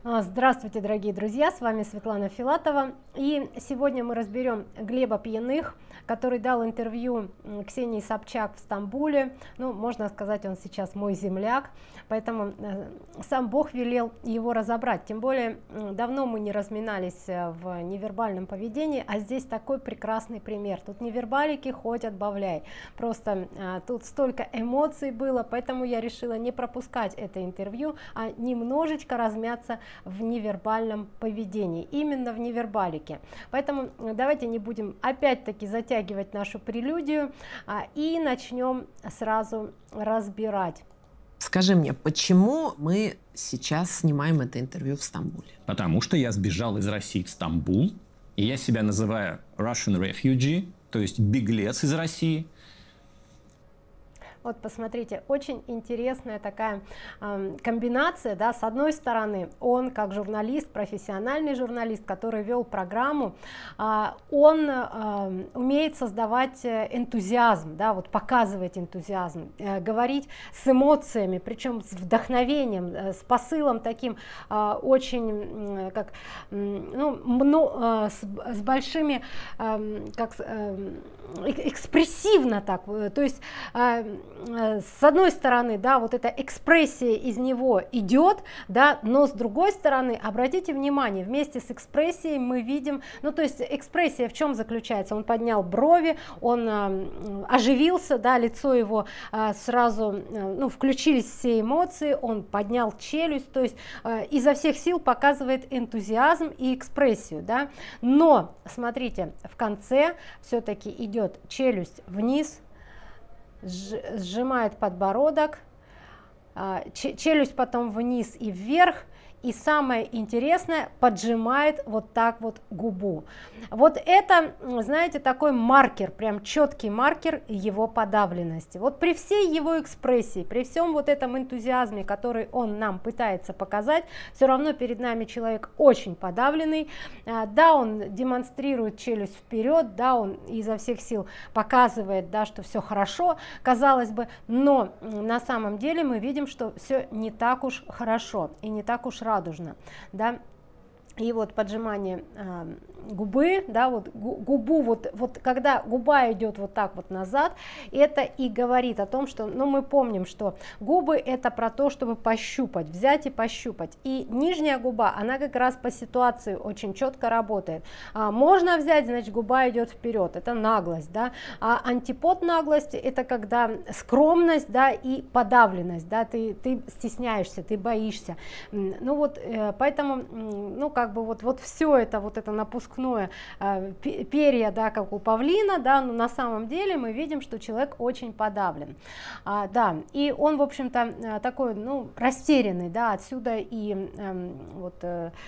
Здравствуйте, дорогие друзья, с вами Светлана Филатова, и сегодня мы разберем Глеба Пьяных, который дал интервью Ксении Собчак в Стамбуле. Ну, можно сказать, он сейчас мой земляк, поэтому сам Бог велел его разобрать. Тем более, давно мы не разминались в невербальном поведении, а здесь такой прекрасный пример. Тут невербалики хоть отбавляй, просто тут столько эмоций было, поэтому я решила не пропускать это интервью, а немножечко размяться в невербальном поведении, именно в невербалике. Поэтому давайте не будем опять-таки затягивать нашу прелюдию и начнем сразу разбирать. Скажи мне, почему мы сейчас снимаем это интервью в Стамбуле? Потому что я сбежал из России в Стамбул, и я себя называю Russian refugee, то есть беглец из России. Вот посмотрите, очень интересная такая комбинация, да, с одной стороны, он как журналист, профессиональный журналист, который вел программу, он умеет создавать энтузиазм, да, вот показывать энтузиазм, говорить с эмоциями, причем с вдохновением, с посылом таким очень, как, ну, с большими, как, экспрессивно так, то есть с одной стороны, да, вот эта экспрессия из него идет, да, но с другой стороны, обратите внимание, вместе с экспрессией мы видим, ну, то есть экспрессия в чем заключается? Он поднял брови, он оживился, да, лицо его сразу, ну, включились все эмоции, он поднял челюсть, то есть изо всех сил показывает энтузиазм и экспрессию, да, но, смотрите, в конце все-таки идет челюсть вниз, сжимает подбородок, челюсть потом вниз и вверх, и самое интересное, поджимает вот так вот губу. Вот это, знаете, такой маркер, прям четкий маркер его подавленности. Вот при всей его экспрессии, при всем вот этом энтузиазме, который он нам пытается показать, все равно перед нами человек очень подавленный. Да, он демонстрирует челюсть вперед, да, он изо всех сил показывает, да, что все хорошо, казалось бы, но на самом деле мы видим, что все не так уж хорошо и не так уж радужно, да. И вот поджимание губы, да, вот губу, вот когда губа идет вот так вот назад, это и говорит о том, что, ну, мы помним, что губы это про то, чтобы пощупать, взять и пощупать, и нижняя губа, она как раз по ситуации очень четко работает. Можно взять, значит, губа идет вперед, это наглость, да, а антипод наглости это когда скромность, да, и подавленность, да, ты стесняешься, ты боишься, ну вот, поэтому, ну, как бы вот все это, вот это напускное перья, да, как у павлина, да, но на самом деле мы видим, что человек очень подавлен, да, и он, в общем-то, такой, ну, растерянный, да, отсюда и вот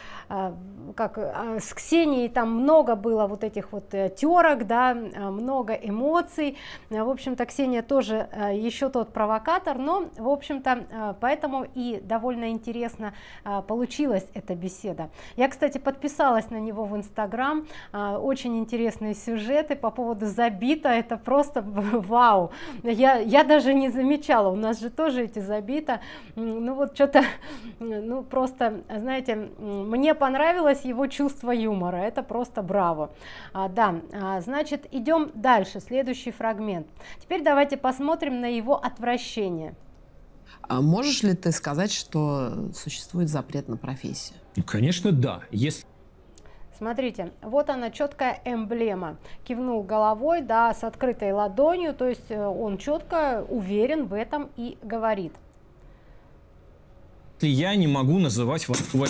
как с Ксенией там много было вот этих вот терок, да, много эмоций, в общем-то, Ксения тоже еще тот провокатор, но, в общем-то, поэтому и довольно интересно получилась эта беседа. Я, кстати, подписалась на него в Инстаграм, очень интересные сюжеты по поводу Забита, это просто вау, я даже не замечала, у нас же тоже эти Забита, ну вот что-то, ну просто, знаете, мне понравилось его чувство юмора, это просто браво. Да, значит, идем дальше, следующий фрагмент. Теперь давайте посмотрим на его отвращение. А можешь ли ты сказать, что существует запрет на профессию? Ну, конечно, да. Смотрите, вот она четкая эмблема. Кивнул головой, да, с открытой ладонью, то есть он четко уверен в этом и говорит. Я не могу называть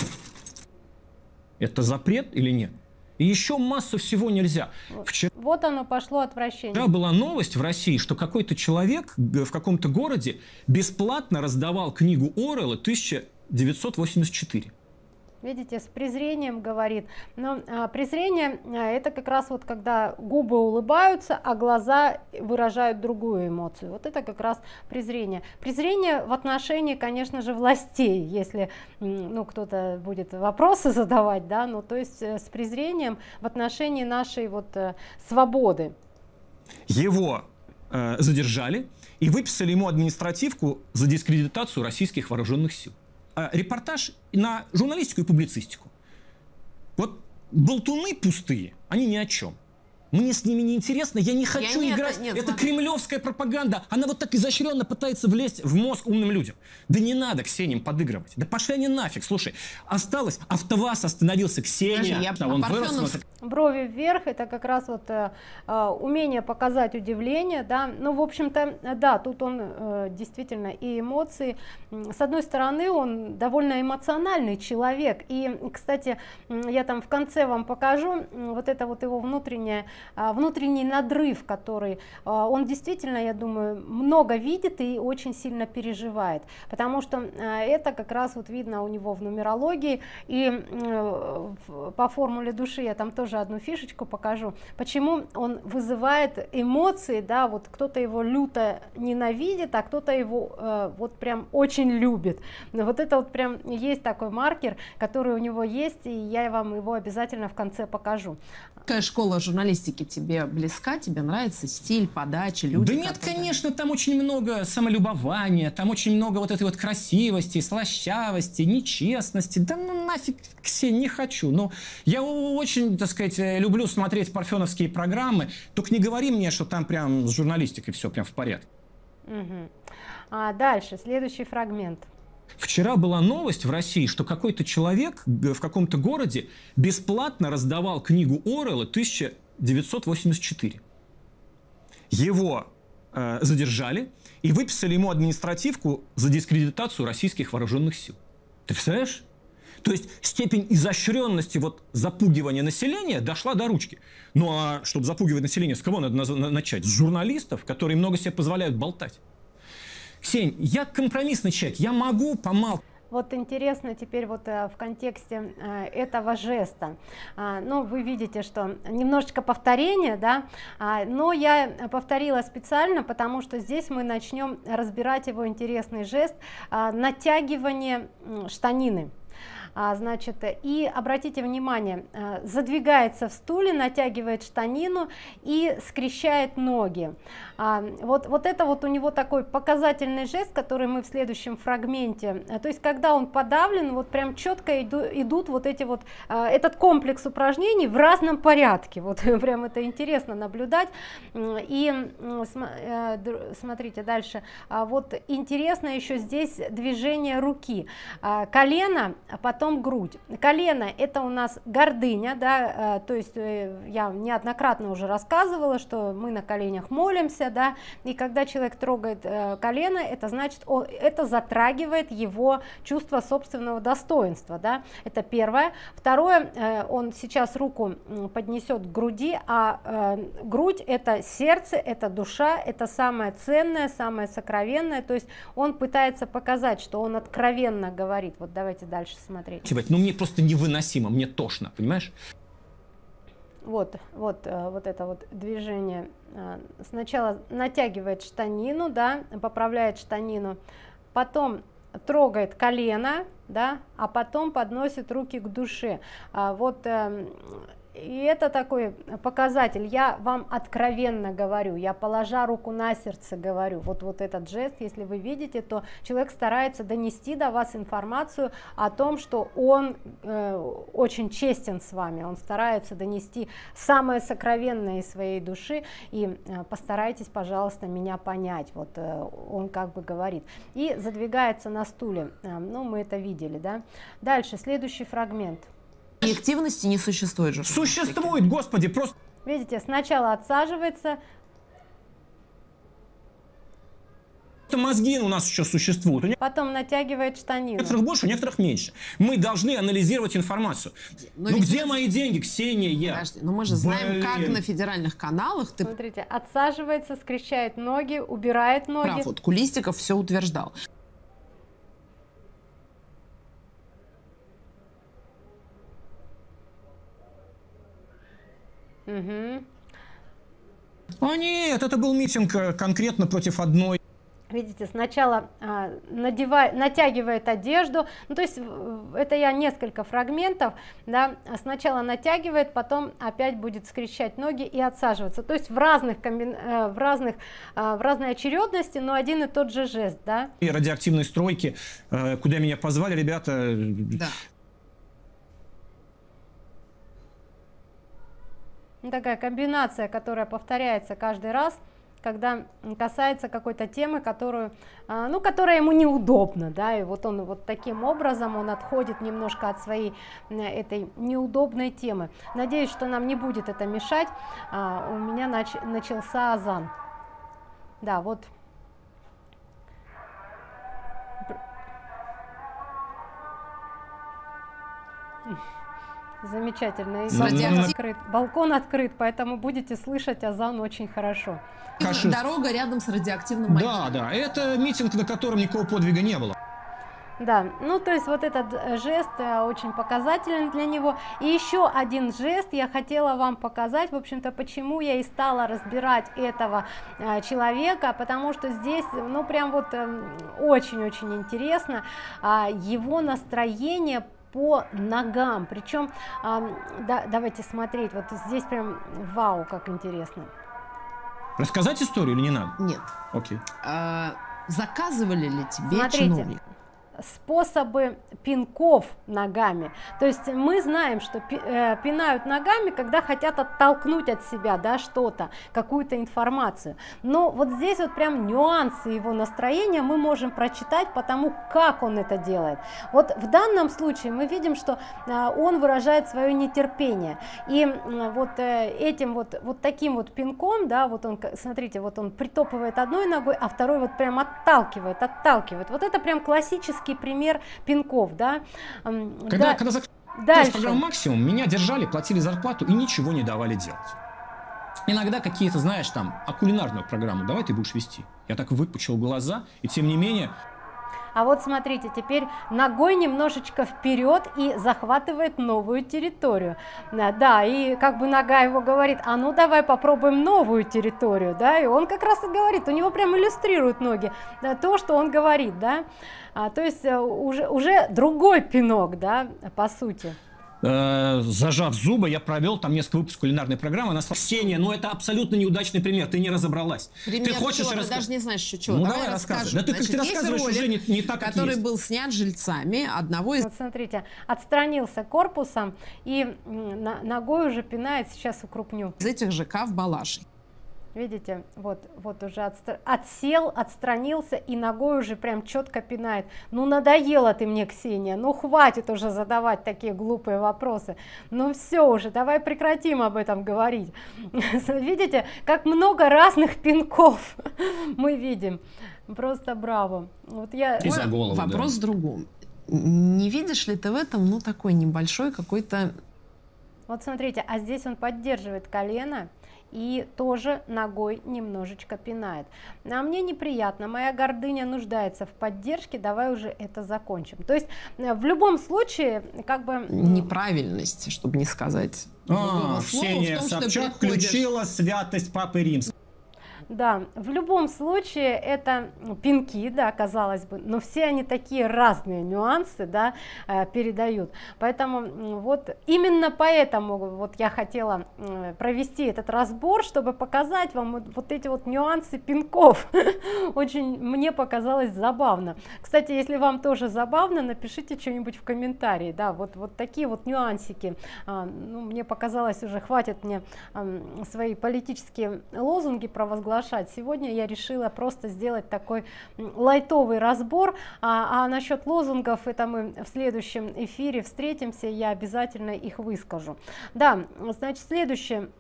это запрет или нет? И еще массу всего нельзя. Вот оно пошло отвращение. Вчера была новость в России, что какой-то человек в каком-то городе бесплатно раздавал книгу Оруэлла 1984. Видите, с презрением говорит, но презрение это как раз вот когда губы улыбаются, а глаза выражают другую эмоцию, вот это как раз презрение. Презрение в отношении, конечно же, властей, если, ну, кто-то будет вопросы задавать, да, ну, то есть с презрением в отношении нашей вот свободы. Его задержали и выписали ему административку за дискредитацию российских вооруженных сил. репортаж на журналистику и публицистику. Вот болтуны пустые, они ни о чем. Мне с ними не интересно, я не хочу играть. Это кремлевская пропаганда. Она вот так изощренно пытается влезть в мозг умным людям. Да не надо Ксениям подыгрывать. Да пошли они нафиг. Слушай, осталось, АвтоВАЗ остановился, Ксения. Он вырос. Брови вверх, это как раз вот умение показать удивление, да. Ну, в общем-то, да, тут он действительно и эмоции. С одной стороны, он довольно эмоциональный человек. И, кстати, я там в конце вам покажу вот это вот его внутренний надрыв, который он действительно, я думаю, много видит и очень сильно переживает, потому что это как раз вот видно у него в нумерологии, и по формуле души я там тоже одну фишечку покажу, почему он вызывает эмоции, да, вот кто-то его люто ненавидит, а кто-то его вот прям очень любит. Вот это вот прям есть такой маркер, который у него есть, и я вам его обязательно в конце покажу. Какая школа журналистики тебе близка, тебе нравится стиль, подачи, люди? Да нет, конечно, там очень много самолюбования, там очень много вот этой вот красивости, слащавости, нечестности. Да ну нафиг, Ксения, не хочу. Но я очень, так сказать, люблю смотреть парфеновские программы, только не говори мне, что там прям с журналистикой все прям в порядке. Дальше, следующий фрагмент. Вчера была новость в России, что какой-то человек в каком-то городе бесплатно раздавал книгу Оруэлла 1984. Его задержали и выписали ему административку за дискредитацию российских вооруженных сил. Ты представляешь? То есть степень изощренности вот запугивания населения дошла до ручки. Ну а чтобы запугивать население, с кого надо начать? С журналистов, которые много себе позволяют болтать. Ксень, я компромиссный человек, я могу помалкивать. Вот интересно теперь вот в контексте этого жеста, ну вы видите, что немножечко повторение, да, но я повторила специально, потому что здесь мы начнем разбирать его интересный жест натягивание штанины. Значит, и обратите внимание, задвигается в стуле, натягивает штанину и скрещает ноги. Вот это вот у него такой показательный жест, который мы в следующем фрагменте, то есть когда он подавлен, вот прям четко идут вот эти вот, этот комплекс упражнений в разном порядке, вот прям это интересно наблюдать. И смотрите дальше, вот интересно еще здесь движение руки, колено, потом грудь. Колено — это у нас гордыня, да, то есть я неоднократно уже рассказывала, что мы на коленях молимся, да, и когда человек трогает колено, это значит, это затрагивает его чувство собственного достоинства, да, это первое. Второе, он сейчас руку поднесет к груди, а грудь — это сердце, это душа, это самое ценное, самое сокровенное, то есть он пытается показать, что он откровенно говорит. Вот давайте дальше смотреть. Ну мне просто невыносимо, мне тошно, понимаешь? Вот это вот движение. Сначала натягивает штанину, да, поправляет штанину, потом трогает колено, да, а потом подносит руки к душе. И это такой показатель, я вам откровенно говорю, я положа руку на сердце говорю, вот этот жест, если вы видите, то человек старается донести до вас информацию о том, что он очень честен с вами, он старается донести самое сокровенное из своей души, и постарайтесь, пожалуйста, меня понять, вот он как бы говорит, и задвигается на стуле, ну мы это видели, да. Дальше, следующий фрагмент. Объективности не существует же. Существует, господи, просто... Видите, сначала отсаживается. Мозги у нас еще существуют. Потом натягивает штанину. У некоторых больше, у некоторых меньше. Мы должны анализировать информацию. Ну где мои деньги, Ксения? Подожди, но мы же знаем, как на федеральных каналах ты... Смотрите, отсаживается, скрещает ноги, убирает ноги. Прав, вот Кулистиков все утверждал. Угу. А нет, это был митинг конкретно против одной. Видите, сначала натягивает одежду, ну, то есть это я несколько фрагментов, да, сначала натягивает, потом опять будет скрещать ноги и отсаживаться, то есть в разной очередности, но один и тот же жест, да. И радиоактивные стройки, куда меня позвали, ребята. Да. Такая комбинация, которая повторяется каждый раз, когда касается какой-то темы, которая ему неудобна, да, и вот он вот таким образом он отходит немножко от своей этой неудобной темы. Надеюсь, что нам не будет это мешать. У меня начался азан. Да, вот. Замечательно. Балкон открыт, поэтому будете слышать азан очень хорошо. Дорога рядом с радиоактивным магазином. Да, это митинг, на котором никакого подвига не было. Да, ну то есть вот этот жест очень показателен для него. И еще один жест я хотела вам показать, в общем-то, почему я и стала разбирать этого человека, потому что здесь, ну прям вот очень-очень интересно его настроение по ногам, причем давайте смотреть, вот здесь прям вау, как интересно. Рассказать историю или не надо? Нет. Окей. Заказывали ли тебе Смотрите, чиновник? способы пинков ногами. То есть мы знаем, что пинают ногами, когда хотят оттолкнуть от себя, да, что-то, какую-то информацию. Но вот здесь вот прям нюансы его настроения мы можем прочитать по тому, как он это делает. Вот в данном случае мы видим, что он выражает свое нетерпение. И вот этим вот таким вот пинком, да, вот он, смотрите, вот он притопывает одной ногой, а второй вот прям отталкивает. Вот это прям классический пример пинков, да. Когда закрылась программа «Максимум», меня держали, платили зарплату и ничего не давали делать. Иногда какие-то, знаешь, там, кулинарную программу давай ты будешь вести. Я так выпучил глаза, и тем не менее... А вот смотрите, теперь ногой немножечко вперед и захватывает новую территорию. Да, и как бы нога его говорит, а ну давай попробуем новую территорию, да, и он как раз и говорит, у него прям иллюстрируют ноги, да, то, что он говорит, да, то есть уже другой пинок, да, по сути. Зажав зубы, я провел там несколько выпусков кулинарной программы. Она сказала: Ксения, ну это абсолютно неудачный пример, ты не разобралась. Пример ты хочешь чего? Ты даже не знаешь еще чего. Ну, давай рассказывай. Да ты рассказываешь уже не так, как который был снят жильцами одного из... Вот смотрите, отстранился корпусом и ногой уже пинает, сейчас укрупню. Из этих ЖК в Балашихе. Видите, вот уже отсел, отстранился и ногой уже прям четко пинает. Ну надоела ты мне, Ксения, ну хватит уже задавать такие глупые вопросы. Ну все уже, давай прекратим об этом говорить. Видите, как много разных пинков мы видим. Просто браво. Вот я... И за голову, вопрос в другом. Не видишь ли ты в этом, ну, такой небольшой какой-то... Вот смотрите, а здесь он поддерживает колено и тоже ногой немножечко пинает. А мне неприятно, моя гордыня нуждается в поддержке, давай уже это закончим. То есть в любом случае как бы... Неправильность, чтобы не сказать. Ксения Собчак включила святость Папы Римского. Да, в любом случае это пинки, да, казалось бы, но все они такие разные нюансы, да, передают. Поэтому вот именно поэтому вот я хотела провести этот разбор, чтобы показать вам вот эти вот нюансы пинков. Очень мне показалось забавно. Кстати, если вам тоже забавно, напишите что-нибудь в комментарии, да, вот такие вот нюансики. Ну, мне показалось уже, хватит мне свои политические лозунги провозглашать. Сегодня я решила просто сделать такой лайтовый разбор, а насчет лозунгов это мы в следующем эфире встретимся, я обязательно их выскажу. Да, значит, следующее.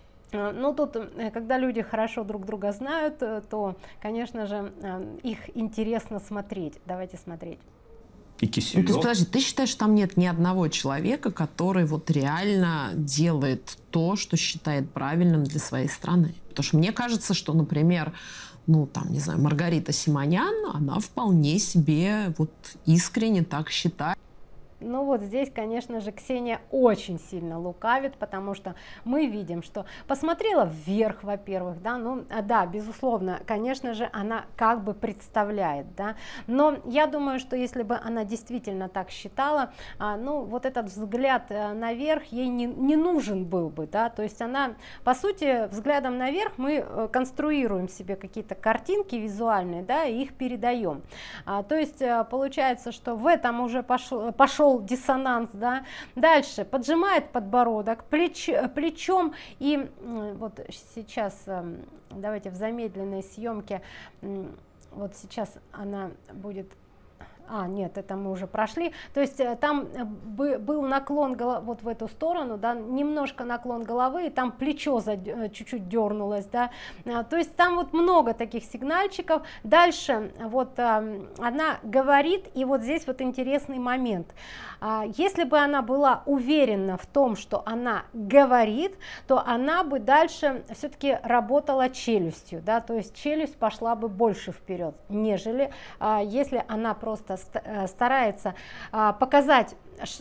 Ну тут, когда люди хорошо друг друга знают, то, конечно же, их интересно смотреть. Давайте смотреть. И Киселев. Ну, то есть, подожди, ты считаешь, что там нет ни одного человека, который вот реально делает то, что считает правильным для своей страны? Потому что мне кажется, что, например, ну там, не знаю, Маргарита Симонян, она вполне себе вот искренне так считает. ну вот здесь, конечно же, Ксения очень сильно лукавит, потому что мы видим, что посмотрела вверх, во-первых, да, ну да, безусловно, конечно же, она как бы представляет, да, но я думаю, что если бы она действительно так считала, ну вот этот взгляд наверх ей не нужен был бы, да, то есть она, по сути, взглядом наверх мы конструируем себе какие-то картинки визуальные, да, и их передаем, то есть получается, что в этом уже пошел диссонанс, да. Дальше поджимает подбородок плечом, и вот сейчас давайте в замедленной съемке, вот сейчас она будет. Нет, это мы уже прошли. То есть там был наклон головы вот в эту сторону, да, немножко наклон головы, и там плечо чуть-чуть дернулось, да. То есть там вот много таких сигнальчиков. Дальше вот она говорит, и вот здесь вот интересный момент. Если бы она была уверена в том, что она говорит, то она бы дальше все-таки работала челюстью, да, то есть челюсть пошла бы больше вперед, нежели если она просто старается показать,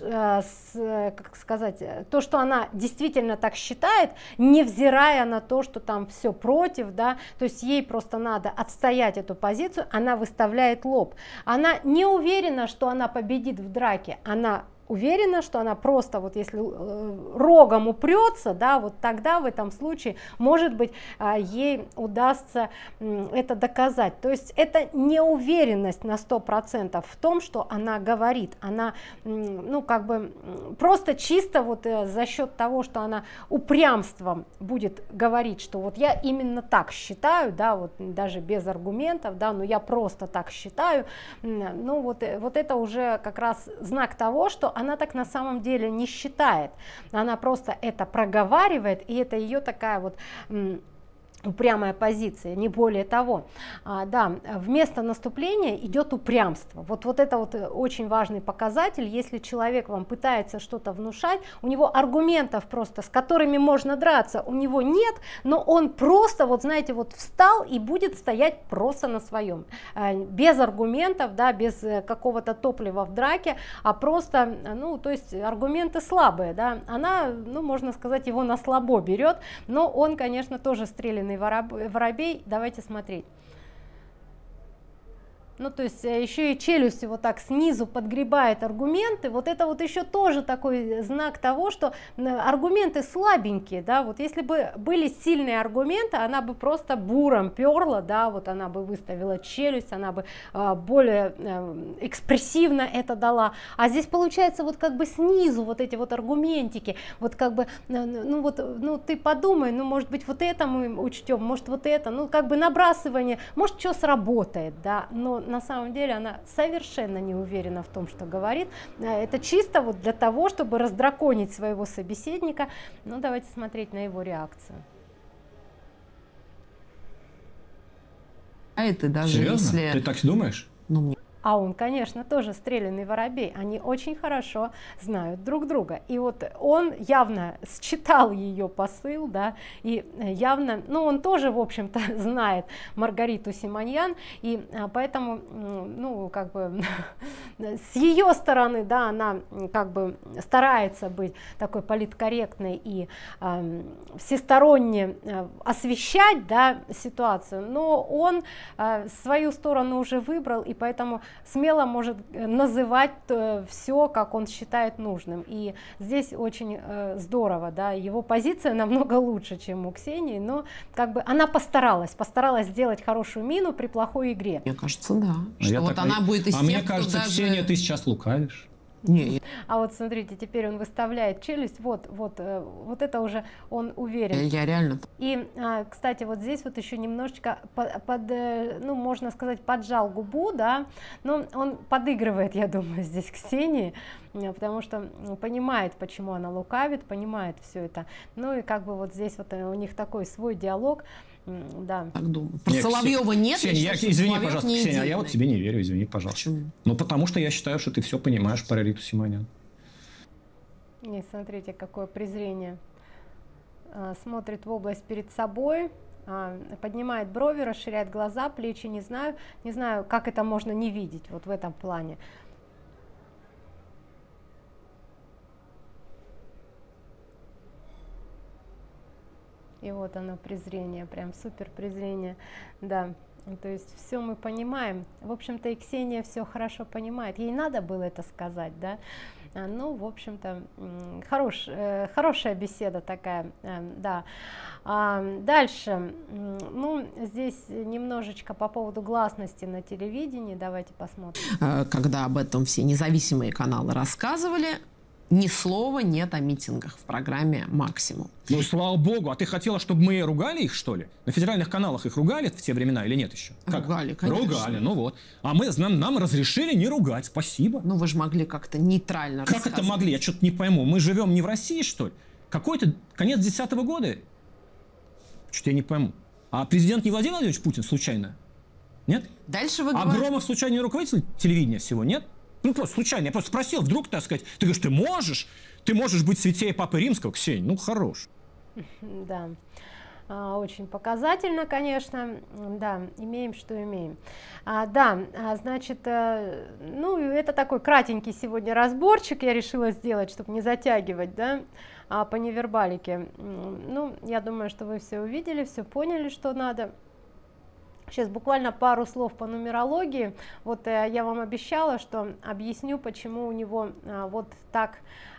как сказать, то, что она действительно так считает, невзирая на то, что там все против, да, то есть ей просто надо отстоять эту позицию, она выставляет лоб, она не уверена, что она победит в драке, она уверена, что она просто вот если рогом упрется, да, вот тогда в этом случае, может быть, ей удастся это доказать. То есть это неуверенность на 100% в том, что она говорит, она, ну, как бы просто чисто вот за счет того, что она упрямством будет говорить, что вот я именно так считаю, да, вот даже без аргументов, да, но я просто так считаю, ну вот это уже как раз знак того, что она так на самом деле не считает, она просто это проговаривает, и это ее такая вот упрямая позиция, не более того. Да, вместо наступления идет упрямство. Вот это вот очень важный показатель. Если человек вам пытается что-то внушать, у него аргументов просто, с которыми можно драться, у него нет, но он просто, вот знаете, вот встал и будет стоять просто на своем, без аргументов, да, без какого-то топлива в драке, а просто, ну, то есть аргументы слабые, да, она, ну, можно сказать, его на слабо берет, но он, конечно, тоже стрелянный воробей. Давайте смотреть. Ну, то есть еще и челюстью вот так снизу подгребает аргументы. Вот это вот еще тоже такой знак того, что аргументы слабенькие, да, вот если бы были сильные аргументы, она бы просто буром перла, да, вот она бы выставила челюсть, она бы более экспрессивно это дала. А здесь получается вот как бы снизу вот эти вот аргументики, вот как бы, ну вот, ну ты подумай, ну может быть вот это мы учтем, может вот это, ну как бы набрасывание, может что сработает, да, но на самом деле она совершенно не уверена в том, что говорит. Это чисто вот для того, чтобы раздраконить своего собеседника. Ну, давайте смотреть на его реакцию. А это даже Серьезно? если... Ты так думаешь? Ну, мне А он, конечно, тоже стрелянный воробей. Они очень хорошо знают друг друга. И вот он явно считал ее посыл, да, и явно, ну, он тоже, в общем-то, знает Маргариту Симоньян, и поэтому, ну, как бы, с ее стороны, да, она как бы старается быть такой политкорректной и всесторонне освещать, да, ситуацию, но он свою сторону уже выбрал, и поэтому смело может называть все, как он считает нужным. И здесь очень здорово, да, его позиция намного лучше, чем у Ксении, но как бы она постаралась сделать хорошую мину при плохой игре. Мне кажется, да. Что вот так, она будет из тех, мне кто кажется, даже... Ксения, ты сейчас лукавишь. Не, А вот смотрите, теперь он выставляет челюсть, вот это уже он уверен. я реально... И, кстати, вот здесь вот еще немножечко, ну, можно сказать, поджал губу, да, но он подыгрывает, я думаю, здесь Ксении, потому что понимает, почему она лукавит, понимает все это. Ну и как бы вот здесь вот у них такой свой диалог. Да. Так думаю. Про Соловьева нет. Ксения, извини, пожалуйста, Ксения, а я вот тебе не верю, извини, пожалуйста. Почему? Ну, потому что я считаю, что ты все понимаешь про Риту Симонян. Не, смотрите, какое презрение. Смотрит в область перед собой, поднимает брови, расширяет глаза, плечи, не знаю, как это можно не видеть вот в этом плане. И вот оно презрение, прям супер презрение, да. То есть все мы понимаем. В общем-то и Ксения все хорошо понимает. Ей надо было это сказать, да. Ну, в общем-то, хорошая беседа такая, да. Дальше, ну, здесь немножечко по поводу гласности на телевидении, давайте посмотрим. Когда об этом все независимые каналы рассказывали, ни слова нет о митингах в программе «Максимум». Ну и слава богу, а ты хотела, чтобы мы ругали их, что ли? На федеральных каналах их ругали в те времена или нет еще? Как? Ругали, конечно. Ругали, ну вот. А нам разрешили не ругать, спасибо. Ну вы же могли как-то нейтрально Как рассказывать. это могли? Я что-то не пойму. Мы живем не в России, что ли? Какой-то конец 10-го года? Что-то я не пойму. А президент не Владимир Владимирович Путин случайно? Нет? Дальше вы А говорите... Громов случайно не руководитель телевидения всего, нет? Ну, просто случайно. Я просто спросил, вдруг, так сказать, ты говоришь, ты можешь быть святее Папы Римского, Ксения, ну, хорош. Да, очень показательно, конечно, да, имеем, что имеем. Значит, ну, это такой кратенький сегодня разборчик я решила сделать, чтобы не затягивать, да, по невербалике. Ну, я думаю, что вы все увидели, все поняли, что надо. Сейчас буквально пару слов по нумерологии. Вот я вам обещала, что объясню, почему у него вот так,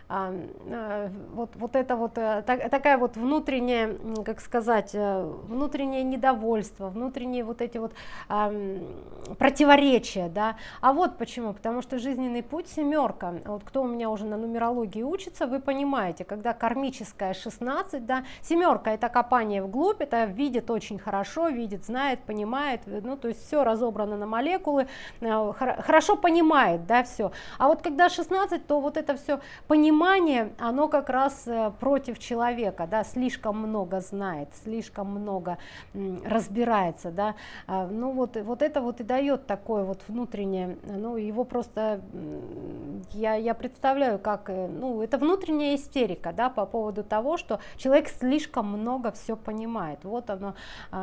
такая вот внутренняя, как сказать, внутреннее недовольство, внутренние вот эти вот противоречия, да. А вот почему, потому что жизненный путь семерка. Вот кто у меня уже на нумерологии учится, вы понимаете, когда кармическая 16, да, семерка это копание вглубь, это видит очень хорошо, видит, знает, понимает, ну то есть все разобрано на молекулы, хорошо понимает, да, все. А вот когда 16, то вот это все понимание, оно как раз против человека, да, слишком много знает, слишком много разбирается, да, ну вот это вот и дает такое вот внутреннее, ну его просто, я представляю, как, ну это внутренняя истерика, да, по поводу того, что человек слишком много все понимает, вот оно,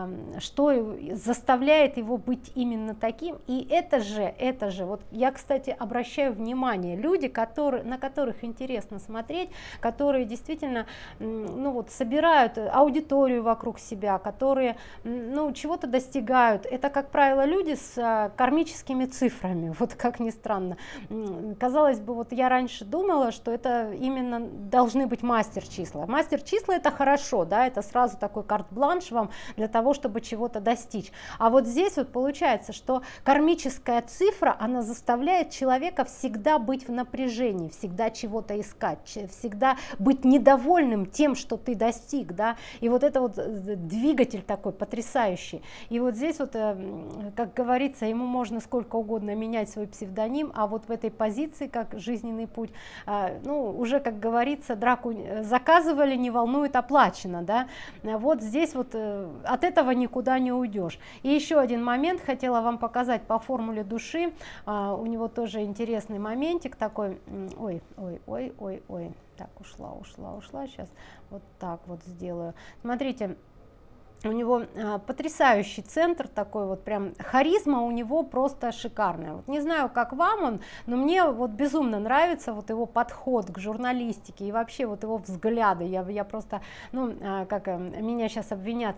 что заставляет его быть именно таким, и это же, вот я, кстати, обращаю внимание, люди, на которых интересно смотреть, которые действительно, ну вот, собирают аудиторию вокруг себя, которые, ну, чего-то достигают. Это, как правило, люди с кармическими цифрами, вот как ни странно. Казалось бы, вот я раньше думала, что это именно должны быть мастер-числа. Мастер-числа это хорошо, да, это сразу такой карт-бланш вам для того, чтобы чего-то достичь. А вот здесь вот получается, что кармическая цифра, она заставляет человека всегда быть в напряжении, всегда чего-то искать, всегда быть недовольным тем, что ты достиг, да, и вот это вот двигатель такой потрясающий. И вот здесь вот, как говорится, ему можно сколько угодно менять свой псевдоним, а вот в этой позиции, как жизненный путь, ну, уже, как говорится, драку заказывали, не волнует, оплачено, да, вот здесь вот от этого никуда не уйдешь. И еще один момент хотела вам показать по формуле души, у него тоже интересный моментик такой, ой, так, ушла, сейчас вот так вот сделаю. Смотрите, у него потрясающий центр такой, вот прям харизма у него просто шикарная. Вот не знаю, как вам он, но мне вот безумно нравится вот его подход к журналистике и вообще вот его взгляды. Я просто, ну, как меня сейчас обвинят,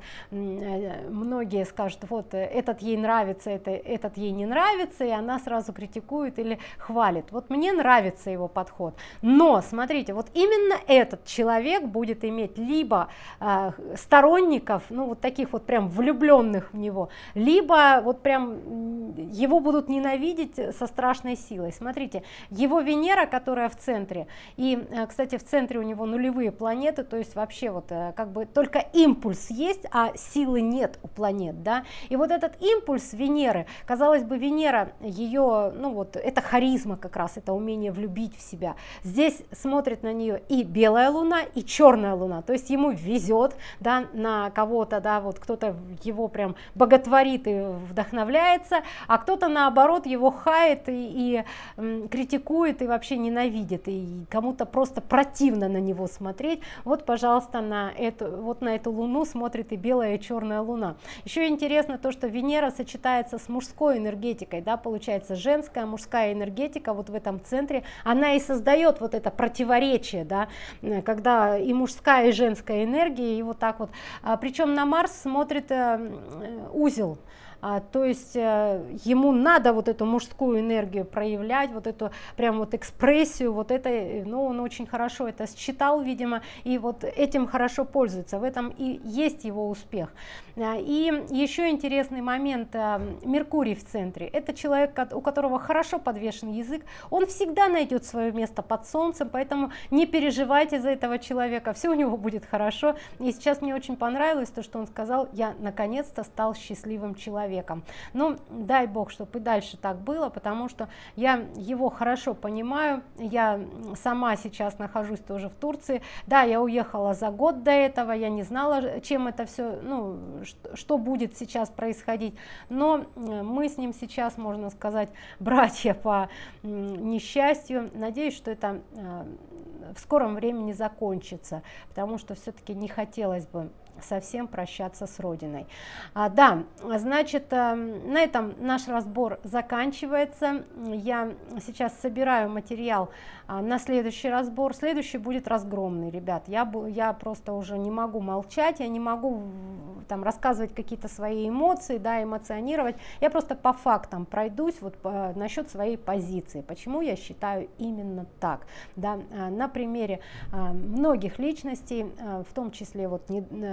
многие скажут, вот этот ей нравится, этот ей не нравится, и она сразу критикует или хвалит. Вот мне нравится его подход. Но, смотрите, вот именно этот человек будет иметь либо сторонников, ну, вот таких вот прям влюбленных в него, либо вот прям его будут ненавидеть со страшной силой. Смотрите, его Венера, которая в центре, и, кстати, в центре у него нулевые планеты, то есть вообще вот как бы только импульс есть, а силы нет у планет, да, и вот этот импульс Венеры, казалось бы, Венера, ее, ну вот, это харизма как раз, это умение влюбить в себя. Здесь смотрит на нее и белая луна, и черная луна, то есть ему везет, да, на кого-то, да, вот кто-то его прям боготворит и вдохновляется, а кто-то наоборот его хает и критикует и вообще ненавидит, и кому-то просто противно на него смотреть. Вот, пожалуйста, на эту луну смотрит и белая, и черная луна. Еще интересно то, что Венера сочетается с мужской энергетикой, да, получается женская, мужская энергетика вот в этом центре, она и создает вот это противоречие, да, когда и мужская, и женская энергия, и вот так вот. Причем на Марс смотрит узел. То есть ему надо вот эту мужскую энергию проявлять, вот эту прям вот экспрессию, вот это, ну, он очень хорошо это считал, видимо, и вот этим хорошо пользуется, в этом и есть его успех. И еще интересный момент, Меркурий в центре, это человек, у которого хорошо подвешен язык, он всегда найдет свое место под солнцем, поэтому не переживайте за этого человека, все у него будет хорошо. И сейчас мне очень понравилось то, что он сказал: я наконец-то стал счастливым человеком. Ну, дай бог, чтобы и дальше так было, потому что я его хорошо понимаю, я сама сейчас нахожусь тоже в Турции, да, я уехала за год до этого, я не знала, чем это все, ну, что будет сейчас происходить, но мы с ним сейчас, можно сказать, братья по несчастью. Надеюсь, что это в скором времени закончится, потому что все-таки не хотелось бы совсем прощаться с родиной. Да, значит, на этом наш разбор заканчивается. Я сейчас собираю материал на следующий разбор. Следующий будет разгромный, ребят. Я просто уже не могу молчать, я не могу там рассказывать какие-то свои эмоции, да, эмоционировать. Я просто по фактам пройдусь вот насчет своей позиции, почему я считаю именно так, да, на примере многих личностей, в том числе вот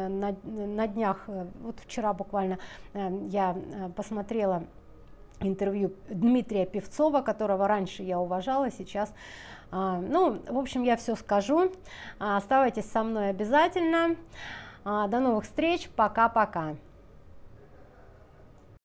на днях, вот вчера буквально я посмотрела интервью Дмитрия Певцова, которого раньше я уважала, сейчас, ну, в общем, я все скажу. Оставайтесь со мной обязательно. До новых встреч, пока-пока.